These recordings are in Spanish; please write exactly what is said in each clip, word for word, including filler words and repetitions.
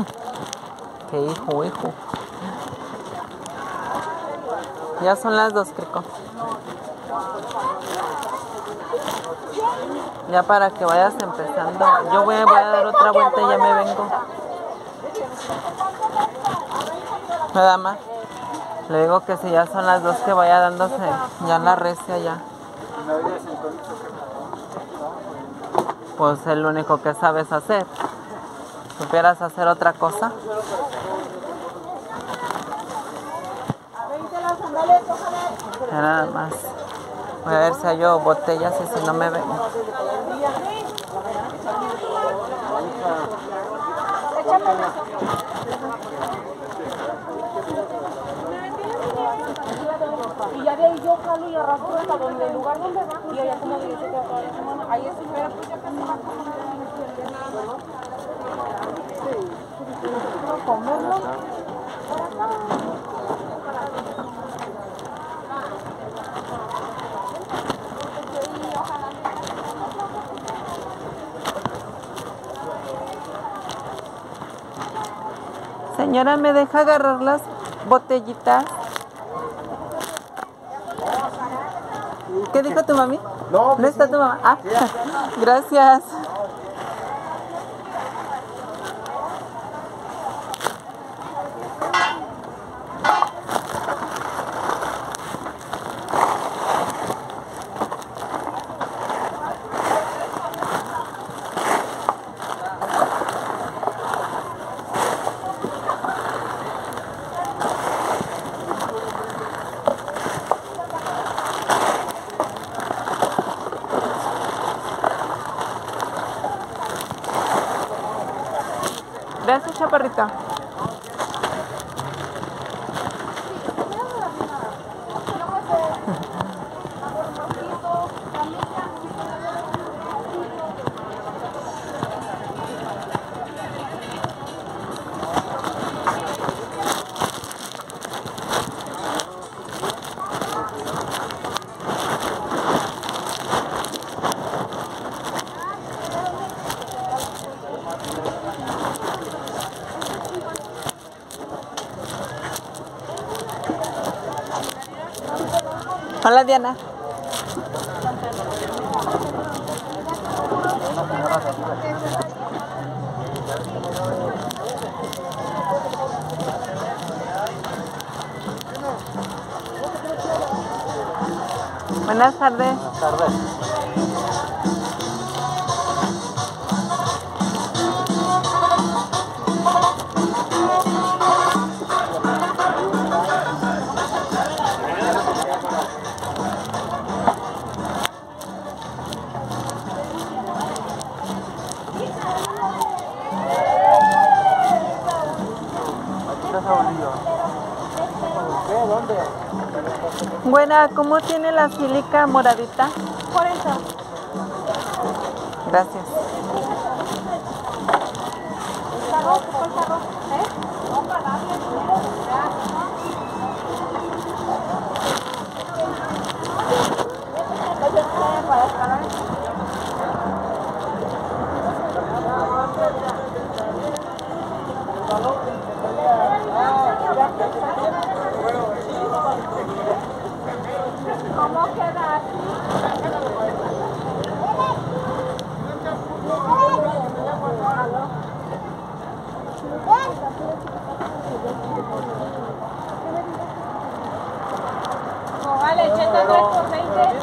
Qué hijo, hijo. Ya son las dos, Crico. Ya para que vayas empezando. Yo voy, voy a dar otra vuelta y ya me vengo. Nada más. Le digo que si ya son las dos que vaya dándose ya la recia ya. Pues es lo único que sabes hacer. ¿Supieras hacer otra cosa? Ya nada más. Voy a ver si hay yo botellas y si no me ven. Y ya de ahí yo jalo y arrastro hasta donde el lugar donde va. Y allá como dice que toda la semana. Ahí es primera, pues ya casi va a comerlo. Señora, ¿me deja agarrar las botellitas? ¿Qué dijo tu mami? No, ¿No está tu mamá? Ah, gracias. Gracias, chaparrita. Hola, Diana. Buenas tardes. Buenas tardes. ¿Dónde? Buena, ¿cómo tiene la sílica moradita? cuarenta. Gracias. ¿Carro? ¿Cuál carro? ¿Eh? No, para darle dinero. Para escalar. ¿Cómo queda así? No, vale, ochenta tres por veinte.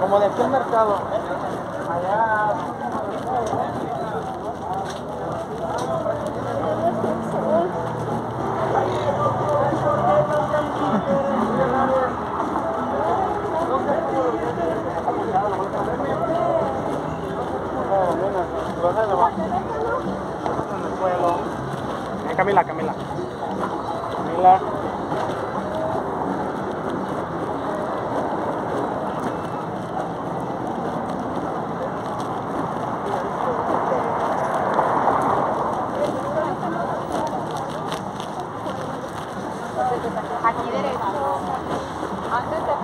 Como de aquí al mercado. Allá. Camila, Camila. Camila. Aquí derecho. Antes de...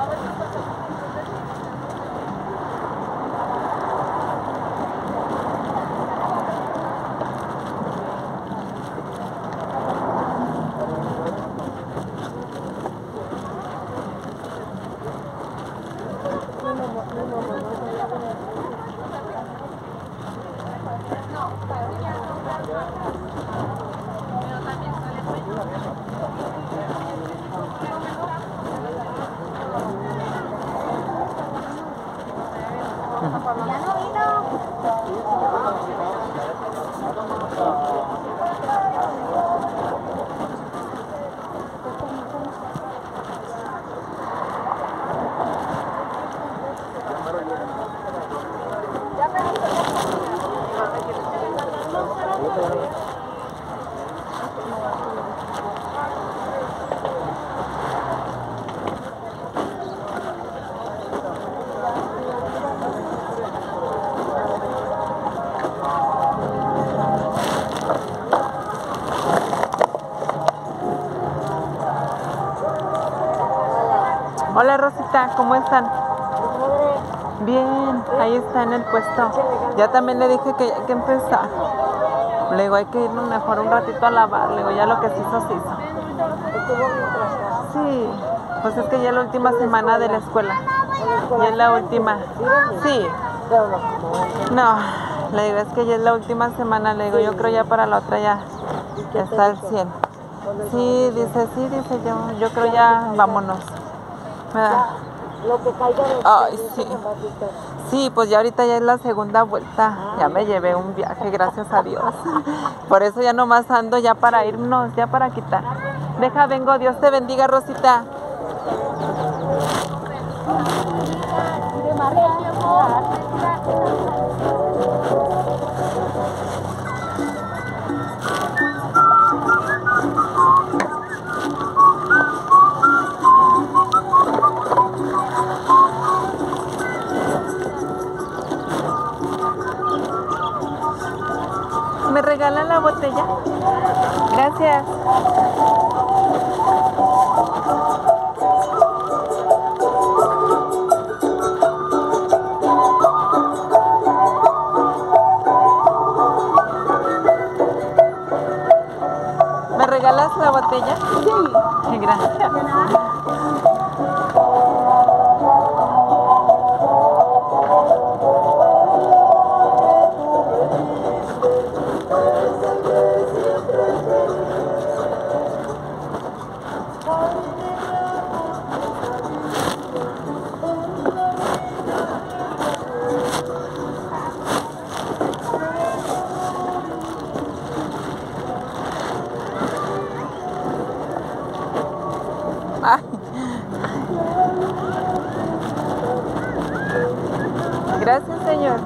Hola Rosita, ¿cómo están? Bien, ahí está en el puesto. Ya también le dije que hay que empezar. Le digo, hay que irnos mejor un ratito a lavar. Le digo, ya lo que se hizo, se hizo. Sí, pues es que ya es la última semana de la escuela. Ya es la última. Sí. No, le digo, es que ya es la última semana. Le digo, yo creo ya para la otra ya, ya está al cien. Sí, dice, sí, dice yo, yo creo ya vámonos. ¿Verdad? Lo que caiga de Ay, sí. Sí, pues ya ahorita ya es la segunda vuelta. Ya me llevé un viaje, gracias a Dios. Por eso ya nomás ando ya para irnos, ya para quitar. Deja, vengo, Dios te bendiga, Rosita. ¿Me regalan la botella? Gracias. ¿Me regalas la botella? Sí. Gracias. Ay. Gracias, señor.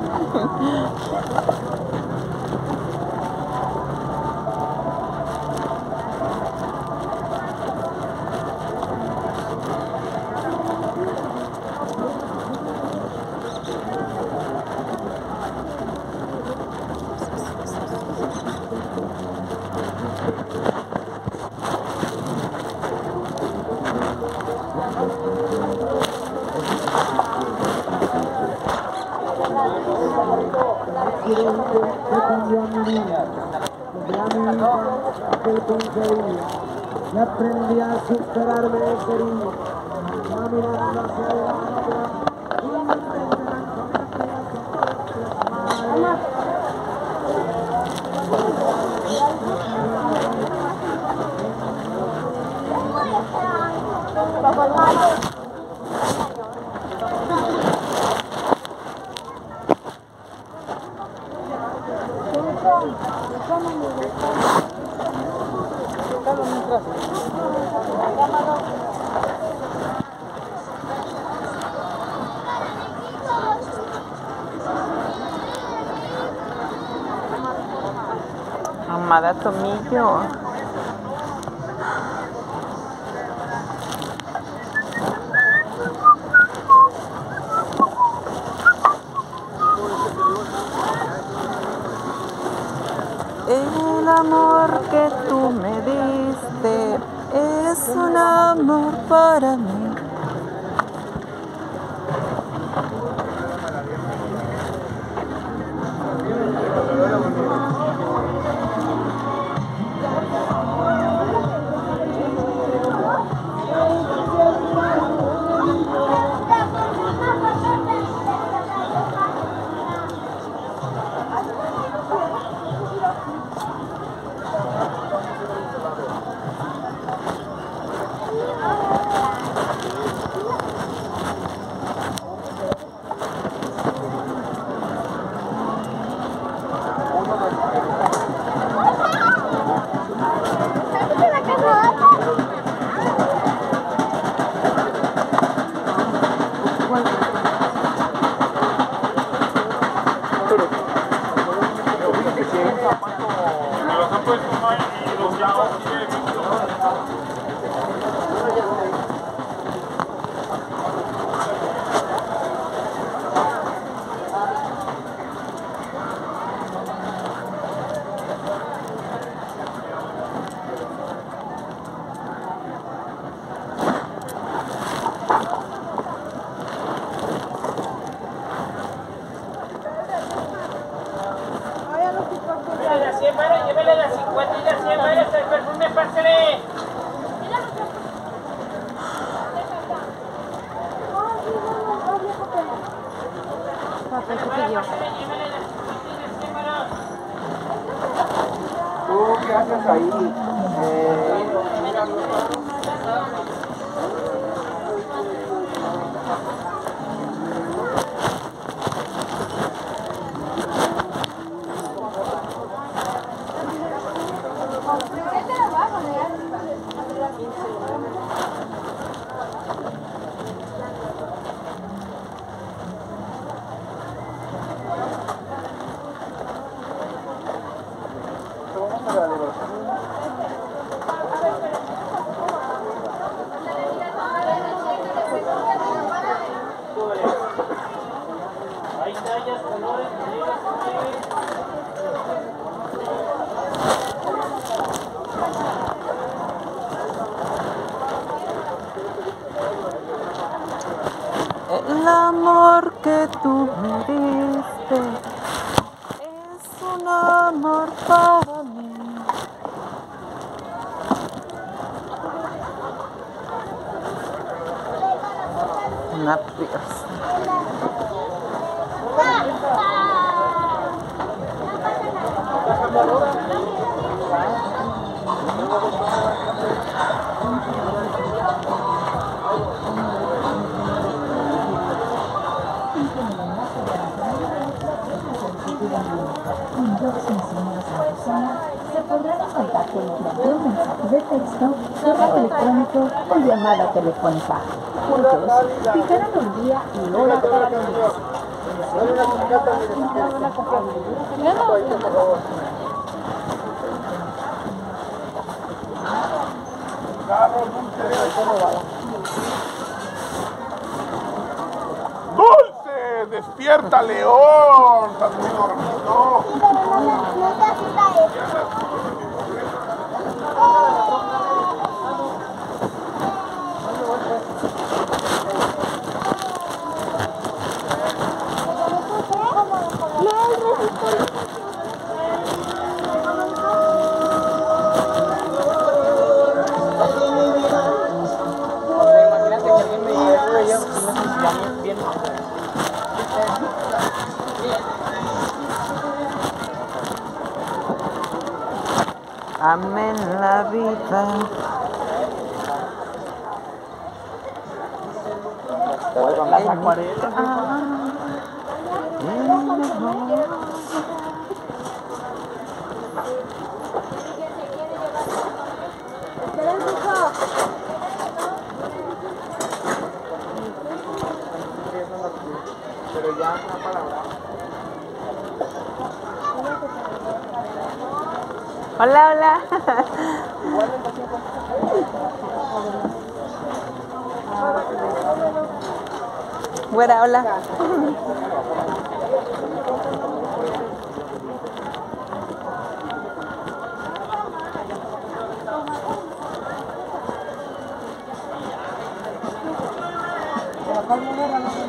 Y aprendí a superarme, querido, caminando hacia adelante. llamada Tomillo. El amor que tú me diste es un amor para mí. Llévele las cincuenta y las cien varas al perfume, pásale. ¿Tú qué haces ahí? Eh... Ahí está, ya colores, El amor que tú me diste es un amor para mí. Una piercing. Se pondrán en contacto mediante un mensaje de texto, correo electrónico o llamada telefónica. Juntos, fijarán un día y hora para reunirse. ¡Dulce! ¡Despierta, León! ¡Estás muy dormido! Imagínate que alguien me lleve y yo me bien. Amén la vida. Te voy con las acuarelas. Pero ya una palabra. Hola, hola. Güera, hola. La palmera no